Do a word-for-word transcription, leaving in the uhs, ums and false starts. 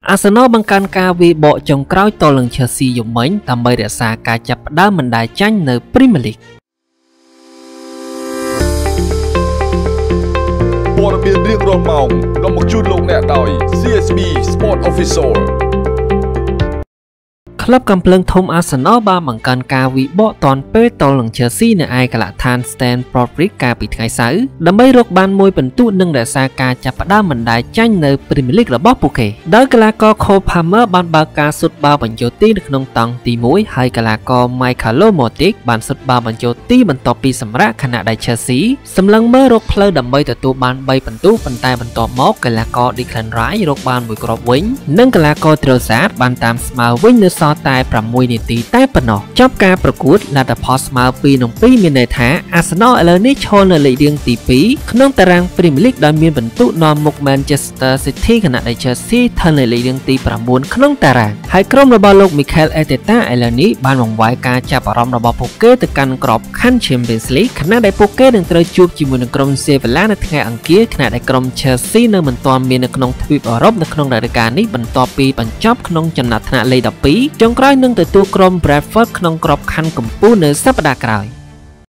อาร์เซนอลบังการการวีโบจงกร้อยต่อหลังเชลซีอยู่เหมือนทำใบเดซ่าการจับด้ามมันได้จังในพรีเมียร์ลีกព័ត៌មានរៀងរាល់ម៉ោងនាំមកជូនលោកអ្នកដោយ ซี เอส บี Sport Official ក្លឹបកំភ្លើងធំអាร์เซนอลបានបង្កើនការវិបកតនពេលតលនឹងเชลซีនៅឯកលដ្ឋាន Stamford Bridge កាលពីថ្ងៃសៅរ៍ដើម្បីរកបានមួយពិន្ទុនិងរក្សាការចាប់ផ្ដើមមិនដែលចាញ់នៅ Premier League របស់ពួកគេដោយកីឡាករ Cole Palmer បានបើកការសុទ្ធបាល់បញ្ចូលទីនៅក្នុងតង់ទីមួយហើយកីឡាករ Michailo Mudryk បានសុទ្ធបាល់បញ្ចូលទីបន្ទាប់ពីសម្រាកខណៈដែល Chelsea សម្លឹងមើលរកផ្លូវដើម្បីទទួលបានបីពិន្ទុប៉ុន្តែបន្ទាប់មកកីឡាករ Declan Rice រកបានមួយគ្រាប់វិញនិងកីឡាករ Trossard បានតាមស្មើវិញនៅសល់តែប្រាំមួយនាទីតែប៉ុណ្ណោះចប់ការប្រកួតលទ្ធផលស្មើពីរនឹងពីរមានន័យថា Arsenal ឥឡូវនេះឈរនៅលេខរៀងទីពីរក្នុងតារាង Premier League ដោយមានពិន្ទុនាំមុខ Manchester City ខណៈដែល Chelsea ស្ថិតនៅលេខរៀងទីប្រាំបួនក្នុងតារាងហើយក្រុមរបស់លោក Mikel Arteta ឥឡូវនេះបានបង្វែរការចាប់អារម្មណ៍របស់ពួកគេទៅកាន់ក្របខ័ណ្ឌ Champions League ខណៈដែលពួកគេនឹងត្រូវជួបជាមួយនឹងក្រុម Sevilla នៅថ្ងៃអង្គារខណៈដែលក្រុម Chelsea នៅមិនទាន់មាននៅក្នុងទ្វីបអឺរ៉ុបនៅក្នុងរដូវកាលនេះបន្ទាប់ពីបញ្ចប់ក្នុងចំណាត់ថ្នាក់លេខដប់ពីរចុងក្រោយនឹងទទួលក្រុម Bradford ក្នុងក្របខ័ណ្ឌកំពូលនៅសប្តាហ៍ក្រោយ